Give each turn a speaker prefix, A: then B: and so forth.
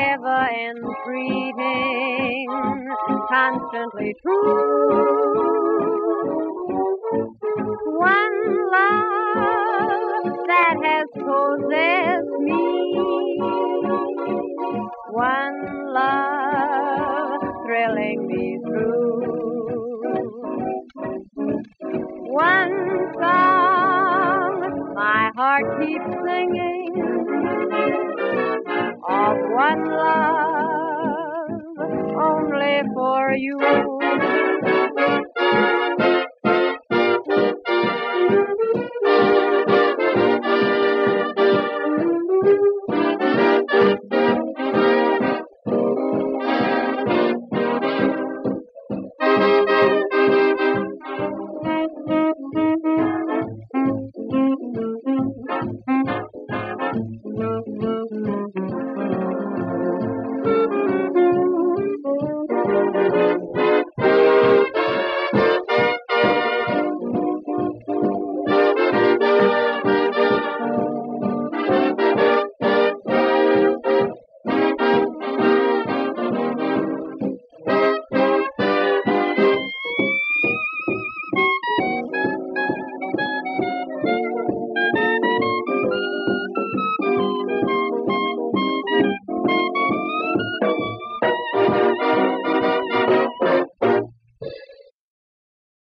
A: ever entreating, constantly true. One love that has possessed me, one love thrilling me through, one song my heart keeps singing, of one love only for you.